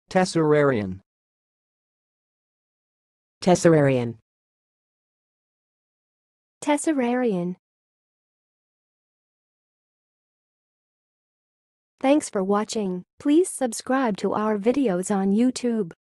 Tesserarian. Tesserarian. Tesserarian. Thanks for watching. Please subscribe to our videos on YouTube.